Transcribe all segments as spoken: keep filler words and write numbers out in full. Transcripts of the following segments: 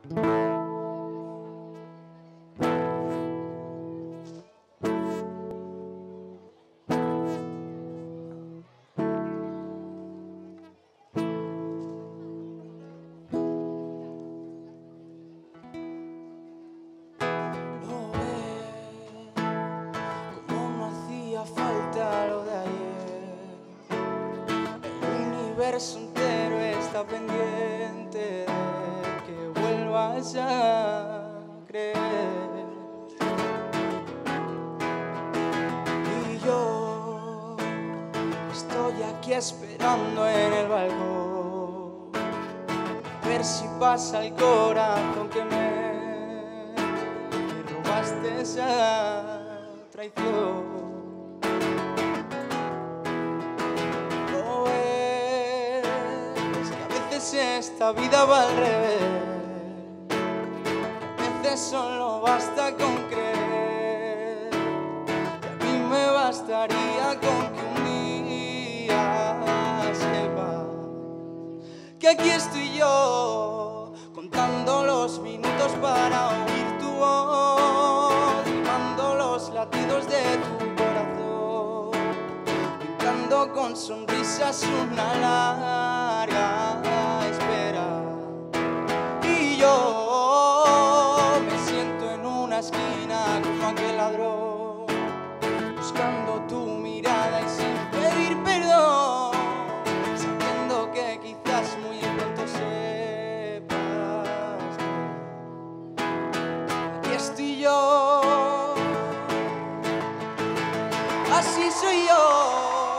Falta lo de ayer. El universo entero está pendiente de que vuelvas a creer. Y yo estoy aquí esperando en el balcón, a ver si pasa el corazón que me robaste esa traición. Esta vida va al revés. A veces solo basta con creer. Y a mí me bastaría con que un día sepa que aquí estoy yo, contando los minutos para oír tu voz, rimando los latidos de tu corazón, pintando con sonrisas una larga espera. Y yo me siento en una esquina como aquel ladrón, buscando tu mirada y sin pedir perdón, sabiendo que quizás muy pronto sepas que aquí estoy yo, así soy yo.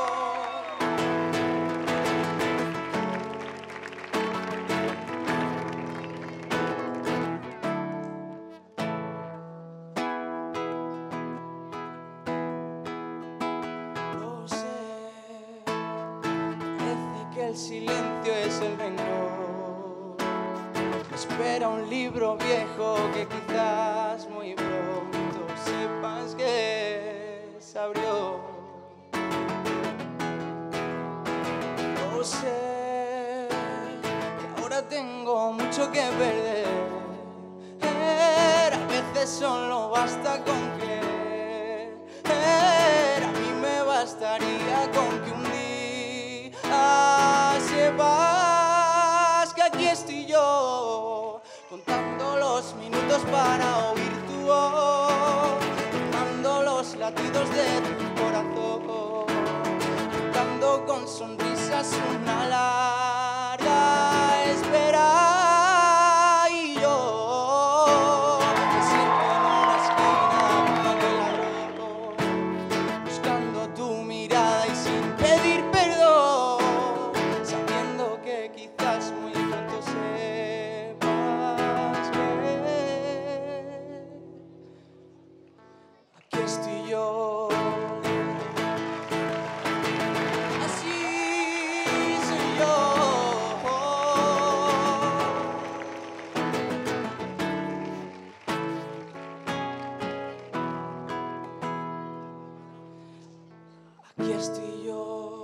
El silencio es el rencor. Espera un libro viejo que quizás muy pronto sepas que se abrió. Lo sé, que ahora tengo mucho que perder. A veces solo basta con creer. A mí me bastaría con que un día sepas que aquí estoy yo, contando los minutos para oír tu voz, tomando los latidos de tu corazón, pintando con sonrisas una larga espera. Y yo me siento en una esquina como aquel ladrón, buscando tu mirada y sin pedir perdón, sabiendo que quizás muy pronto sepas que aquí estoy yo, así soy yo. Aquí estoy yo.